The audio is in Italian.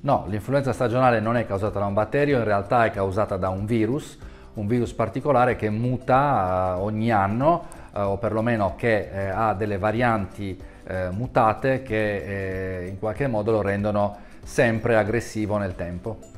No, l'influenza stagionale non è causata da un batterio, in realtà è causata da un virus particolare che muta ogni anno, o perlomeno che ha delle varianti mutate che in qualche modo lo rendono sempre aggressivo nel tempo.